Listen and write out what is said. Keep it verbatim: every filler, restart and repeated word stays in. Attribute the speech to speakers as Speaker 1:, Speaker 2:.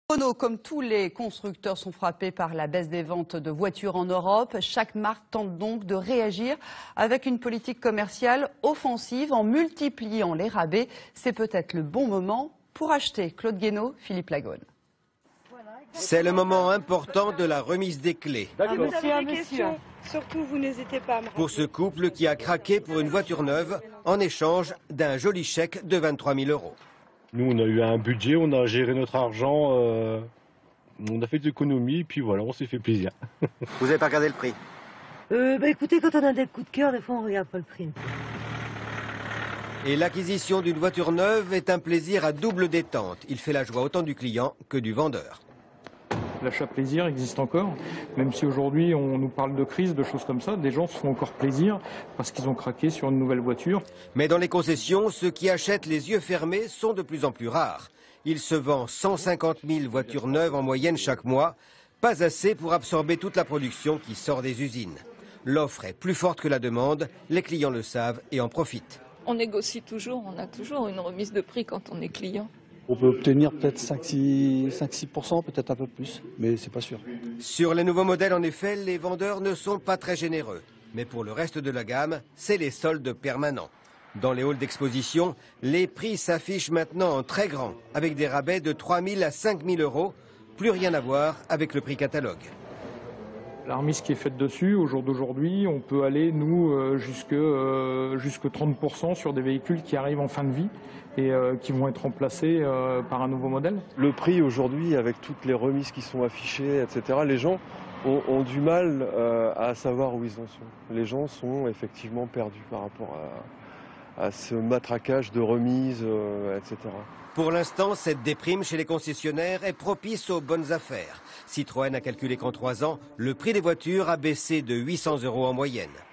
Speaker 1: Renault, comme tous les constructeurs, sont frappés par la baisse des ventes de voitures en Europe. Chaque marque tente donc de réagir avec une politique commerciale offensive en multipliant les rabais. C'est peut-être le bon moment pour acheter. Claude Guénaud, Philippe Lagone.
Speaker 2: C'est le moment important de la remise des clés.
Speaker 3: Si vous avez des questions, surtout vous n'hésitez pas à me rappeler.
Speaker 2: Pour ce couple qui a craqué pour une voiture neuve en échange d'un joli chèque de vingt-trois mille euros.
Speaker 4: Nous, on a eu un budget, on a géré notre argent, euh, on a fait des économies, puis voilà, on s'est fait plaisir.
Speaker 2: Vous n'avez pas regardé le prix?
Speaker 5: euh, bah écoutez, quand on a des coups de cœur, des fois on regarde pas le prix.
Speaker 2: Et l'acquisition d'une voiture neuve est un plaisir à double détente. Il fait la joie autant du client que du vendeur.
Speaker 6: L'achat plaisir existe encore, même si aujourd'hui on nous parle de crise, de choses comme ça, des gens se font encore plaisir parce qu'ils ont craqué sur une nouvelle voiture.
Speaker 2: Mais dans les concessions, ceux qui achètent les yeux fermés sont de plus en plus rares. Il se vend cent cinquante mille voitures neuves en moyenne chaque mois, pas assez pour absorber toute la production qui sort des usines. L'offre est plus forte que la demande, les clients le savent et en profitent.
Speaker 7: On négocie toujours, on a toujours une remise de prix quand on est client.
Speaker 8: On peut obtenir peut-être cinq à six pour cent, peut-être un peu plus, mais c'est pas sûr.
Speaker 2: Sur les nouveaux modèles, en effet, les vendeurs ne sont pas très généreux. Mais pour le reste de la gamme, c'est les soldes permanents. Dans les halls d'exposition, les prix s'affichent maintenant en très grand, avec des rabais de trois mille à cinq mille euros. Plus rien à voir avec le prix catalogue.
Speaker 6: La remise qui est faite dessus, au jour d'aujourd'hui, on peut aller, nous, euh, jusque, euh, jusque trente pour cent sur des véhicules qui arrivent en fin de vie et euh, qui vont être remplacés euh, par un nouveau modèle.
Speaker 9: Le prix aujourd'hui, avec toutes les remises qui sont affichées, et cetera, les gens ont, ont du mal euh, à savoir où ils en sont. Les gens sont effectivement perdus par rapport à, à ce matraquage de remises, euh, et cetera.
Speaker 2: Pour l'instant, cette déprime chez les concessionnaires est propice aux bonnes affaires. Citroën a calculé qu'en trois ans, le prix des voitures a baissé de huit cents euros en moyenne.